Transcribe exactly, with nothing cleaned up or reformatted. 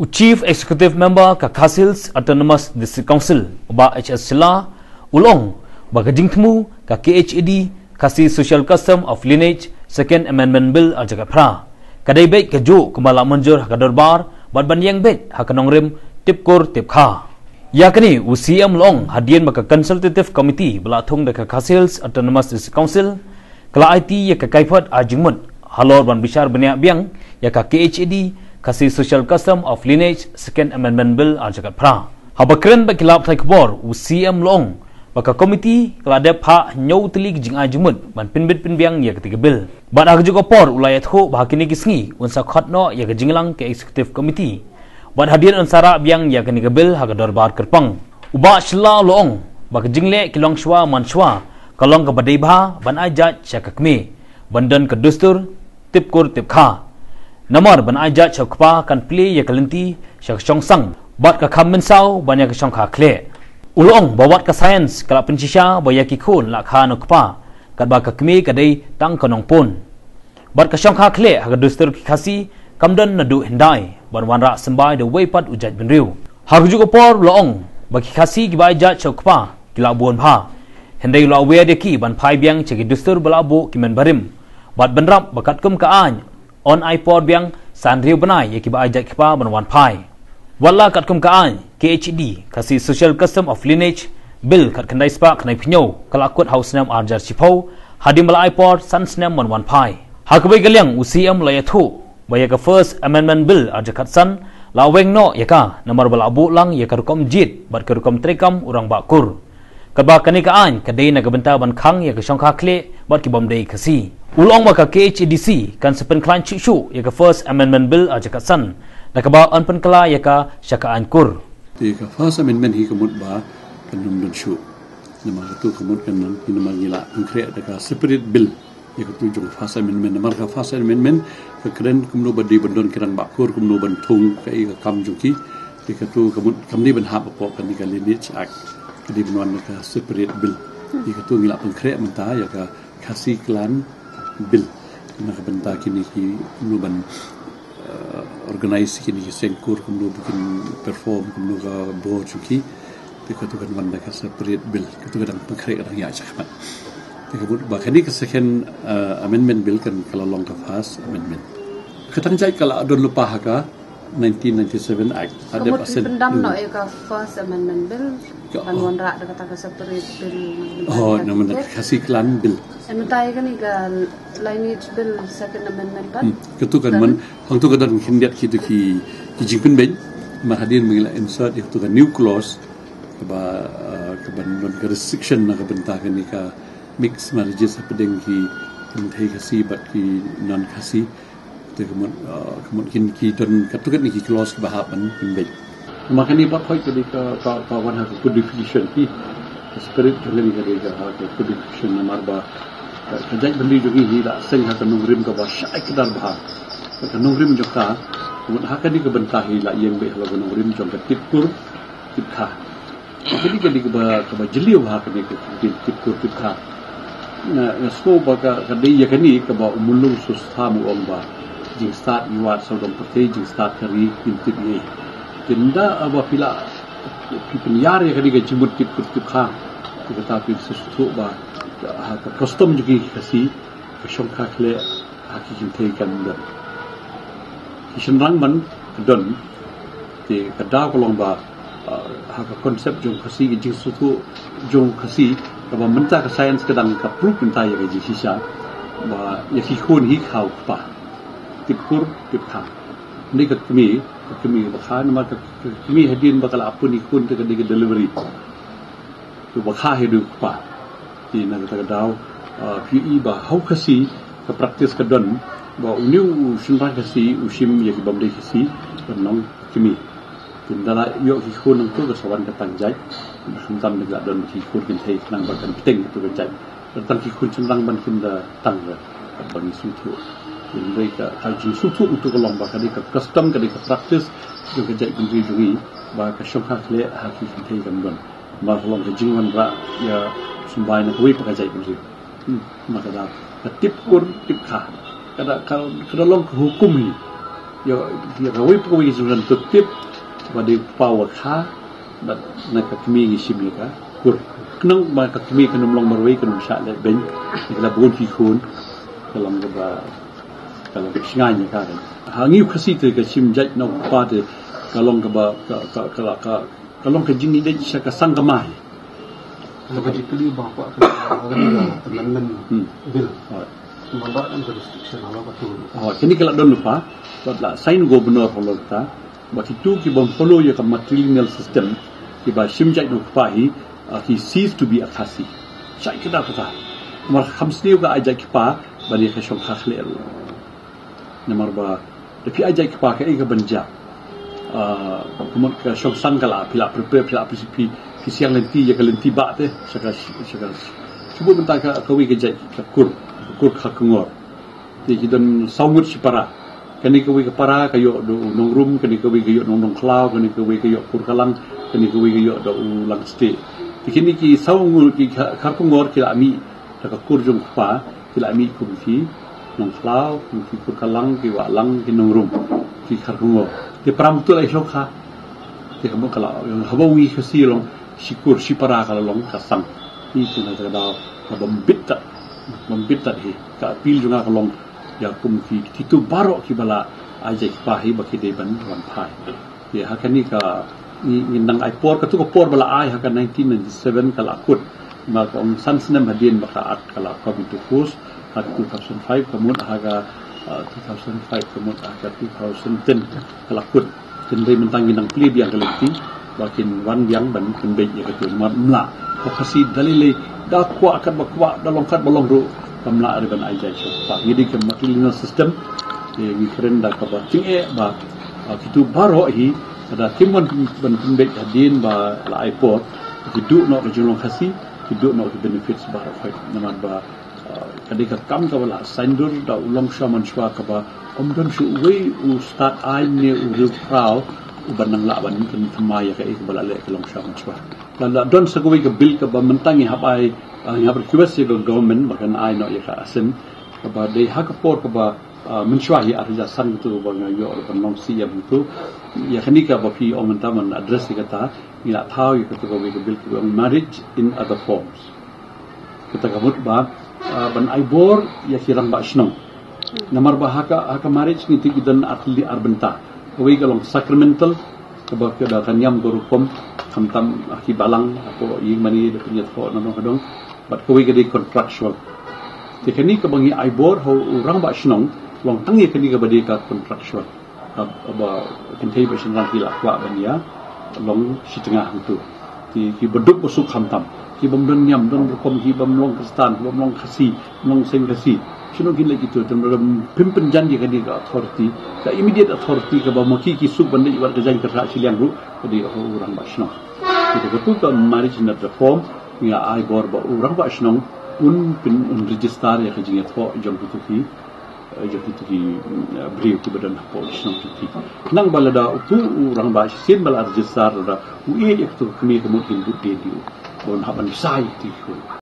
Chief Executive Member ka Khasils Autonomous District Council ba H S Sila ulong ba kajing temu ka K H A D kasi Social Custom of Lineage Second Amendment Bill al jaga pra kadai baik keju kembala menjur ka dorbar bad banyang bet ha kanong rim tipkur tipkha ya kini U C M long hadian ba ka Consultative Committee bela thung da ka Khasils Autonomous District Council kala I T ya ka kaifat ajingmut halor ban bishar banyak biang ya ka K H A D kasi Social Custom of Lineage Second Amendment Bill al jagat pra habakren ba kilap thai kbor U C M long baka komiti keladep ha nyau telik jing ajumut ban pinbit pinbiang ya ketiga bil ban ag juga por ulayat ho bah kini kisngi unsa khatno ya ke jinglang ke Executive Committee ban hadian ansara biang ya kini bil ha dorbar kerpang uba shla long baka jingle kilong shwa manshwa kalong ke badai bah ban ajat syakakme bandan ke dustur tipkur tipkha Namar ban ajat chokpa kan play ya kalenti syak chongsang bat ka khamen sau banyak ka chongkha kle ulong bawat ka science kala penchisha baya ki khun la kha nokpa kat ba ka kmi kadai tang kanong pon bat ka chongkha kle ha dustur ki khasi kamdan nadu hindai ban wanra sembai de weipat ujat benriu ha ju ko por long ba ki khasi ki ba ajat chokpa kila bon pha hindai la we de ki ban phai biang cheki dustur balabo ki men barim bat benrap bakat kum ka an on iPod biang sanriu benai yaki ba ajak kipa banwan pai wala kat kum kaan K H D kasi Social Custom of Lineage Bill kat kendai spa kenai pinyo kalakut house nam arjar chipau hadim bala iPod san snam banwan pai hakbai galiang U C M layathu baya ka First Amendment Bill arjar kat san laweng no yaka nomor bala abu lang yaka rukom jit bat ka rukom trekam urang bakur kadba kani kaan kadai na gabenta ban khang yaka shongkha kle bat ki bomdei kasi ulong maka K H A D C kan sepen klan chichu ya ka First Amendment Bill aja katsan nakaba an pen kala ya ka syaka ankur ti ka First Amendment hi kemut ba kanum dun shu nama tu kemut kan nan nama ngila angkre da ka separate bill ya ka tujung First Amendment nama ka First Amendment ka kren kumno badi bandon kirang bakur kumno ban thung ka i ka kam juki ti ka tu kemut kamni ban hap pok kan ka Lineage Act kedi banwan ka separate bill ya ka tu ngila angkre menta ya ka kasi klan Bill nak benta kini ki nuban uh, organize kini ki sengkur kumnu bikin perform kumnu ka board ki tikatu kan wanda ka separate bill katu kadang pengkre kadang ya cakap tikabut bakani ka second uh, amendment bill kan kalau long ka First Amendment katang jai kala adon lupa haka nineteen ninety-seven Act ada pasal pendam no ka First Amendment Bill kan wanda ada kata ka separate bill oh nama kasih klan bill Emutai kan iga Lineage Bill Second Amendment kan? Ketu kan man, hang tu kadang hindiat kita ki ki jingpen ben, mahadin mengila insert itu kan new clause, keba keban non restriction nak bentak kan ika mix marriages apa deng ki kentai kasi bat ki non kasi, tu kemun kemun kin ki don ketu kan ki clause kebahapan ben. Makanya buat koi jadi ke kawan harus codification ki spirit jadi ke ke codification nomor ba kajak bendi jogi hila sing ha kanung rim ka wasai kedar bah kanung rim joka mun ha kani ke bentah hila yang be ha kanung rim jong tipkur tipkha jadi jadi ke ba ke ba jeliu ha kani ke tipkur tipkha na sko ba ka kadi ya kani ke ba umulung susah mu om ba jing start yuat sodom pete jing start kari tip ni tinda aba pila pipinyar ya kani ke jimut tipkur tipkha tetapi sesuatu ba ha custom juga kasi syongkha kle haki jintai kan dan kishenrang man don ti kada kolong ba ha konsep jong kasi jing sutu jong kasi ba menta ka science kadang ka proof menta ya ji sisa ba ya ki khun hi khau pa tipkur tipkha ni ka kmi kmi ba khan ma ka kmi hadin ba kala apuni khun te ka delivery tu ba kha hedu pa di negara dau P E ba hau kasi ke praktis ke don ba uniu shinra kasi usim ya ki bamde kasi nong kimi tindala yo ki khun nang tu ke sawan ke tangjai hantam negara don ki khun kin thai nang ba kan teng tu ke jai tang ki khun chenrang ban kin da tang ga ban su tu indai ka ha ji su tu tu ke long ba ka di ka custom ka di ka praktis jo ke jai kin ri jui ba ka shokha khle ha ki kin thai kan don ba long ke jingwan ra ya sembai nak wei pakai jahit mesti, maka dah tip kur tip kah, kada kalau kada long hukum ni, ya ya kawai pun izin tertib pada power kah dan nak kami isim ya kah kur kenang mak kami kena melong marwai kena syak le ben kalau bukan fikun dalam gaba kalau singai kah hangi kasi tu ke sim jat no pada kalau gaba kalau kalau ke jing ni dia syak sang kamai kalau kita pilih bapak orang amendment bill mandat dan restriction ala betul. Oh, kini kalau don lupa, buatlah sign gubernur kalau kita, buat itu kita follow ya ke matrilineal system, kita simjai nuk pahi, he cease to be a khasi. Saya kita kata, mar khamsni juga ajak kita, bani khashong khakhlel. Nomor ba, tapi ajak kita ke ika banja. Kemudian ke shong sangkala, pila prepare pila presipi, kisiang lenti ya ke lenti bak teh, sekarang sekarang. Sebut mentah ke kawi kejai kur kur khakungor. Jadi kita sawut si para. Kani kawi ke para kayo do nong room, kani kawi kayo nong nong cloud, kani kawi kayo kur kalang, kani kawi kayo do ulang stay. Kini ki sawut ki khakungor kila ami tak kur jong pa kila ami kur ki nong cloud, ki kur kalang, ki walang, ki nong room, ki khakungor. Ki pram tu lai lokha. Ki kamu kalau habawi kasi long sikur si para kalau long kasang. Ini cuma terdapat membita, membita hi. Kapil juga kalau ya kumki itu baru kibala aja kipahi bagi deban rampai. Ya hakan ni ka ni nang aipor katu ko por bala ai hakan nineteen ninety-seven kala akut mal kong sansnem hadien baka at kala komite kurs hat two thousand five kemun haga two thousand five kemun haga two thousand ten kala akut kendai mentangi nang pleb yang keliti bakin wan yang ban kendai ya katu mat mla kasi dalile da kwa akan bakwa da longkat bolong ru kamla riban aja so jadi ke matrilineal system ye ngikren da ka ba ting e ba kitu baro hi ada timon ban pendek hadin ba la airport kidu no regional khasi kidu no benefits ba fight naman ba kadika kam ka wala sandur da ulong shaman shwa ka ba omdon shu we u start ai ne u ru prau uban nang la ban kin thamaya ka ik bala le long shaman shwa la don sagoi ka bil ka ba mentangi hapai yang berkuasa dengan government bahkan I nak ia asen kepada dia hakapor kepada mencuai arja san itu bagaimana yo orang nongsi yang itu ya kini ke bagi orang taman address kata ila tahu ya kata kau bil kepada marriage in other forms kita kabut bah ban aibor ya kirang ba shnong namar bah haka haka marriage ni tigidan atli arbenta kau kalau sacramental kepada kedatangan yang berukum kamtam akibalang atau yang mani punya thok nang kadong but kau gede contractual. Jadi ni kebangi aibor hau orang ba shnong long tangi kini ke bade ka contractual. Aba kentai ba shnong kila kwa bania long setengah itu. Ki ki beduk busuk khamtam. Ki bamdon nyam don kom ki bam long kristan, bam long khasi, long seng khasi. Shnong kin lagi tu dalam pimpin janji kini ke authority, ka immediate authority ke ba maki ki suk bande iwar ke janji kerja siliang ru bade orang ba shnong. Kita betul ke marriage in reform ya ai bor ba orang ba shnong un pin un register ya ke jingat ho jom tu ki jom tu ki brief tu badan ho shnong tu ki nang balada tu orang ba sin bal register da u e ek tu kami kemudian bu de di bon haban sai ti